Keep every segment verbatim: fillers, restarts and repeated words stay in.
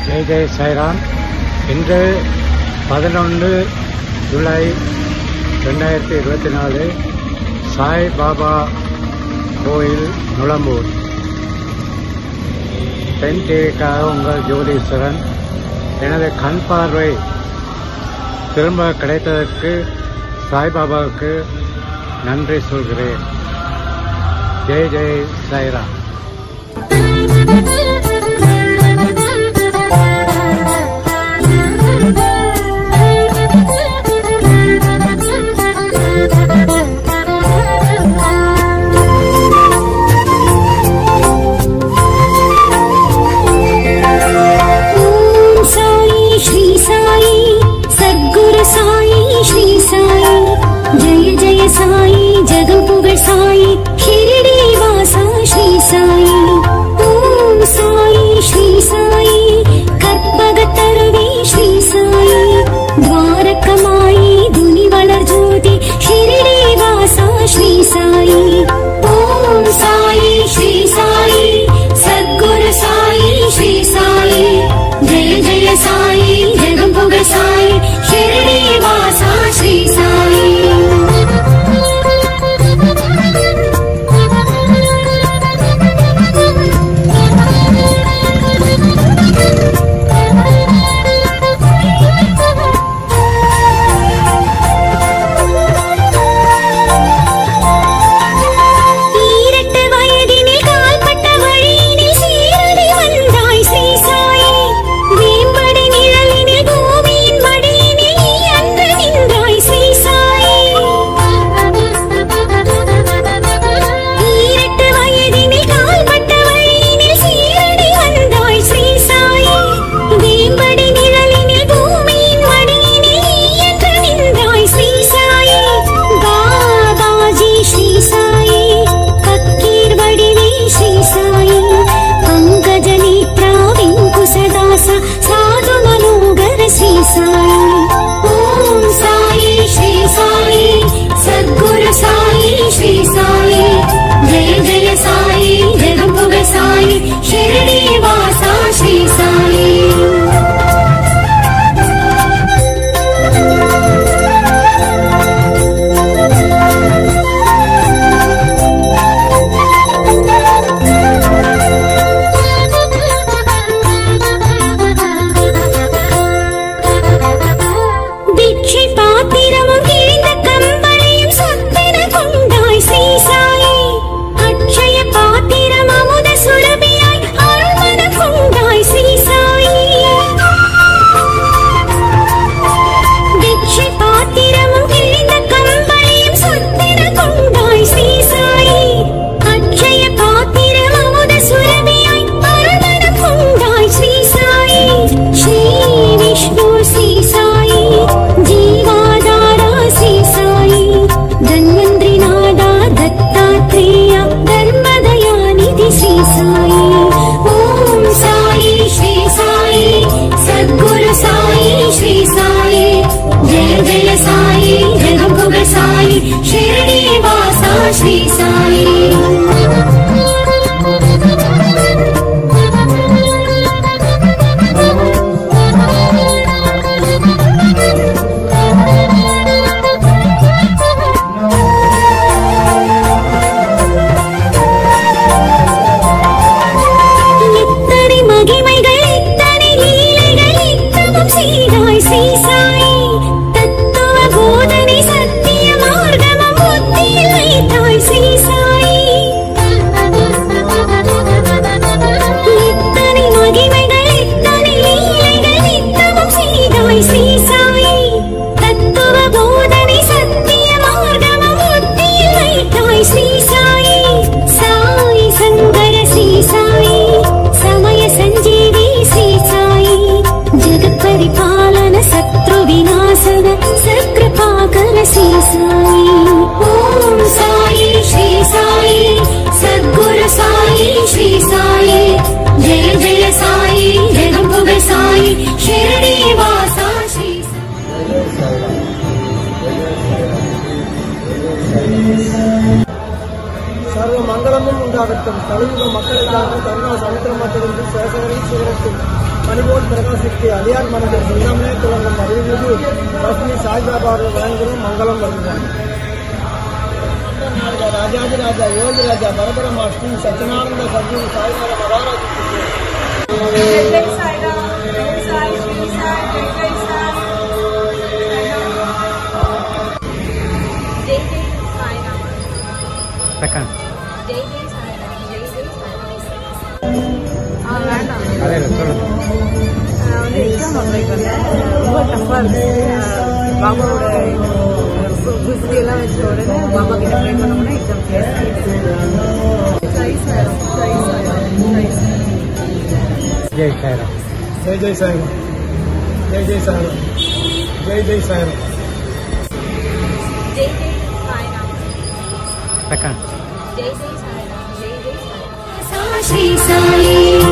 ஜெய் ஜெய் சாய்ராம். இன்று பதினொன்று ஜூலை ரெண்டாயிரத்தி இருபத்தி நாலு சாய் பாபா கோயில் நுளம்பூர். பெண் டிவிக்காக உங்கள் ஜோதீஸ்வரன். எனது கண் பார்வை திரும்ப கிடைத்ததற்கு சாய்பாபாவுக்கு நன்றி சொல்கிறேன். ஜெய் ஜெய் சாய்ராம். जय जय साई जगपुगड़ साई शिरडी वासा श्री साई। வணக்கம். கலியுக மக்களுக்காக கருணா சமுத்திரமத்திலிருந்து சேகரி சிகரத்தில் மணிபோல் பிரகாசிக்கு அடியார் மனதில் சொந்தமே துவங்கும் அறிவிப்பு லட்சுமி சாய்பாபா வழங்கும் மங்களம் வருகிறார். ராஜாதி ராஜா யோகி ராஜா பரபரமா ஸ்ரீ சத்யநாராயண சத்குரு சாய்பாபா மகாராஜ் செகண்ட் அதே சொல்லுங்க. நான் வந்து எக்ஸாம் அப்ளை பண்ணேன். ரொம்ப டஃப்பாக இருந்துச்சு. பாபாவோட புஸ்தியெல்லாம் வச்ச உடனே பாபா கிட்ட ட்ரை பண்ணோம்னா எக்ஸாம் கிளியர் ஆகிட்டேன். Jai Sairam, Jai Sairam, Jai Sairam, Jai Sairam, Jai Jai Sairam, Jai Jai Sairam, Jai Jai Sairam, Jai Jai Sairam, second Jai Jai Sairam, Jai Jai Sairam. Shri Sai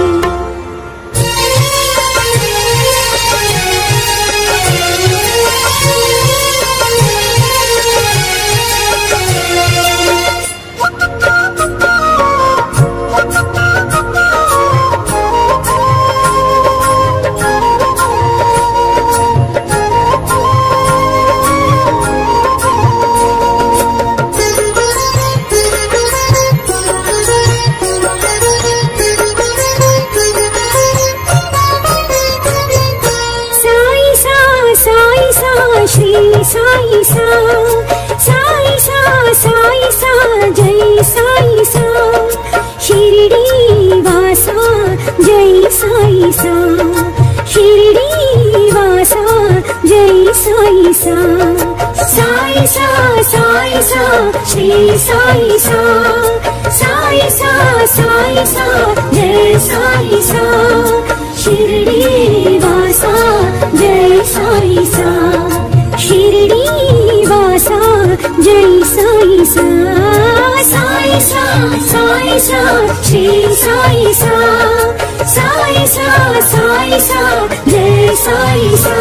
Shri Sai Sa, Sai Sa, Sai Sa, Jai Sai Sa, Shirdi Vasa, Jai Sai Sa, Shirdi Vasa, Jai Sai Sa, Sai Sa, Sai Sa, Shri Sai Sa, Sai Sa, Sai Sa, Jai Sai Sa, Shirdi Vasa, Jai Sai Sa. Shirdi Vasa, Jai Sai Sa, Sai Sa, Sai Sa, Shri Sai Sa, Sai Sa, Sai Sa, Jai Sai Sa.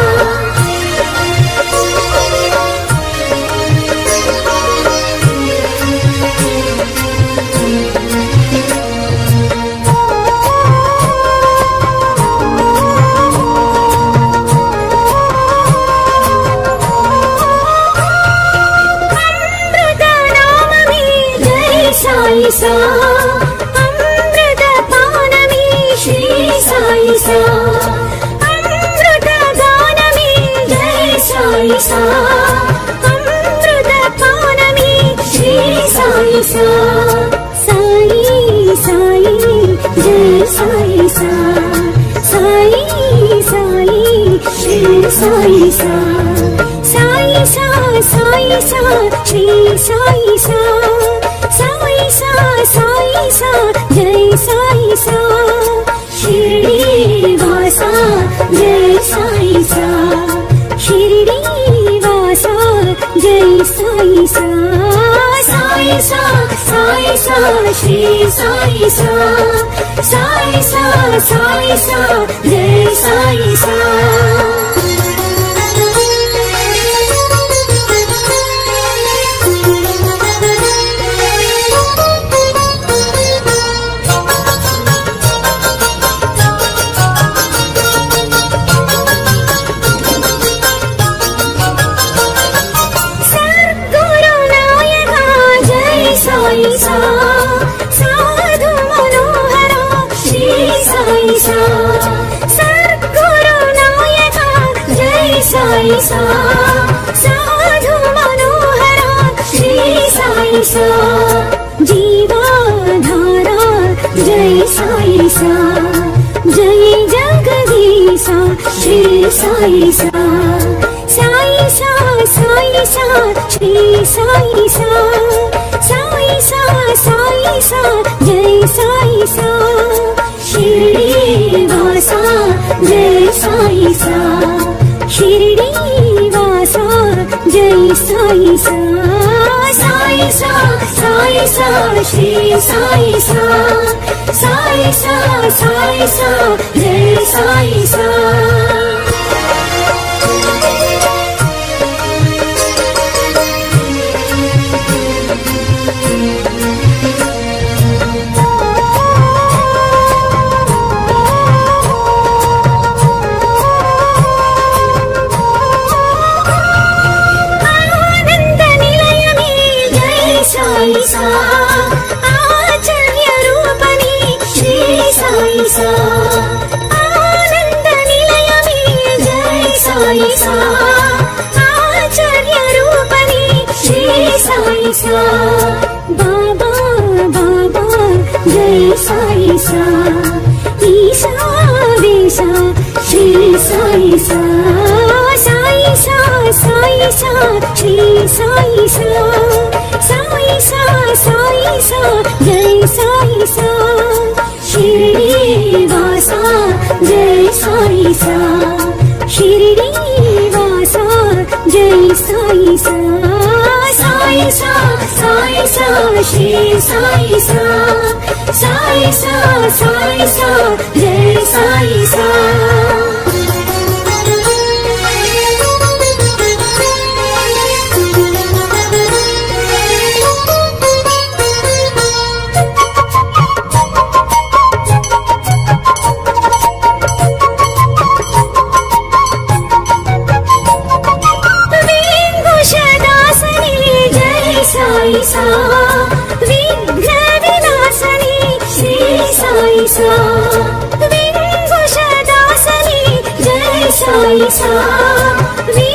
Sai Sa, Amrita Panami, Shri Sai Sa, Amrita Ganami, Jai Sai Sa, Amrita Panami, Shri Sai Sa, Sai Sai, Jai Sai Sa, Sai Sai, Shri Sai Sa, Sai Sa, Sai Sa, Shri Sai Sa, Sai Sa, Sai Sa, Jai Sai Sa, Shirdi Vasa, Jai Sai Sa, Shirdi Vasa, Jai Sai Sa, Sai Sa, Sai Sa, Shri Sai Sa, Sai Sa, Sai Sa, Jai Sai Sa. Sai Sa, Sadhu Manohara, Shri Sai Sa, Sadguru Nayaka, Jai Sai Sa, Sadhu Manohara, Shri Sai Sa, Jiva Dhara, Jai Sai Sa, Jai Jagadisha, Shri Sai Sa, Sai Sa, Sai Sa, Shri Sai Sa, Sai Sa, Sai Sa, Jai Sai Sa, Shirdi Vasa, Jai Sai Sa, Shirdi Vasa, Jai Sai Sa, Sai Sa, Sai Sa, Shri Sai Sa, Sai Sa, Sai Sa, Jai Sai Sa. Sai सा आनंद निलयमे जय साई सा आचार्य रूपमे श्री साई सा बाबा बाबा जय साई सा ईशा वेशा श्री साई सा साई सा साई सा श्री साई सा साई सा साई सा जय साई सा शिरडी वासा जय साई सा शिरडी वासा जय साई सा साई सा साई सा श्री साई सा साई सा साई सा जय साई सा साई सा विघ्न विनाशनी श्री साई सा विघ्नदासनी जय साई सा।